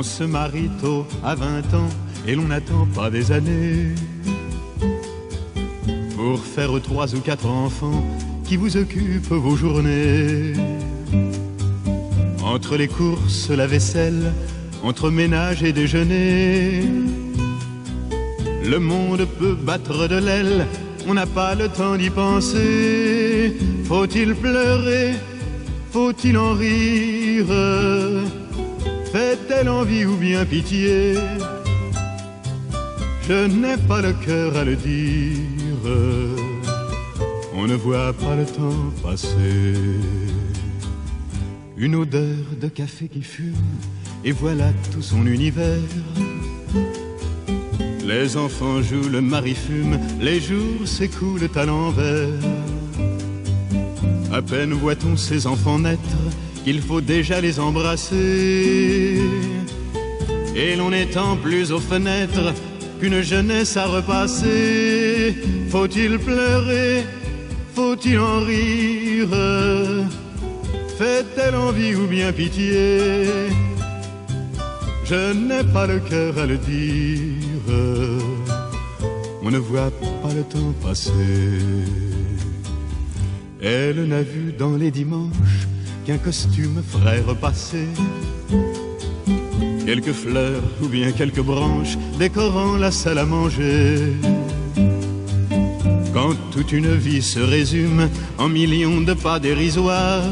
se marie tôt à 20 ans et l'on n'attend pas des années pour faire 3 ou 4 enfants qui vous occupent vos journées. Entre les courses, la vaisselle, entre ménage et déjeuner, le monde peut battre de l'aile, on n'a pas le temps d'y penser. Faut-il pleurer? Faut-il en rire? Fait-elle envie ou bien pitié? Je n'ai pas le cœur à le dire, on ne voit pas le temps passer. Une odeur de café qui fume, et voilà tout son univers. Les enfants jouent, le mari fume, les jours s'écoulent à l'envers. À peine voit-on ces enfants naître, qu'il faut déjà les embrasser. Et l'on n'étend plus aux fenêtres qu'une jeunesse à repasser. Faut-il pleurer? Faut-il en rire? Fait-elle envie ou bien pitié? Je n'ai pas le cœur à le dire, on ne voit pas le temps passer. Elle n'a vu dans les dimanches qu'un costume ferait repasser quelques fleurs ou bien quelques branches décorant la salle à manger. Quand toute une vie se résume en millions de pas dérisoires,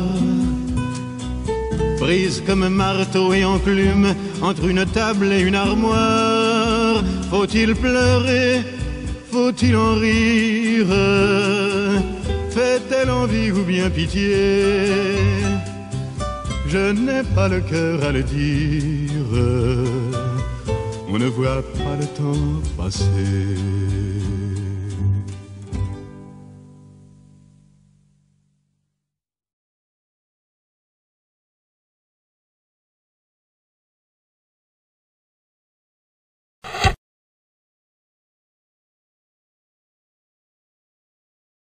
prise comme marteau et enclume entre une table et une armoire. Faut-il pleurer? Faut-il en rire? Fait-elle envie ou bien pitié? Je n'ai pas le cœur à le dire, on ne voit pas le temps passer.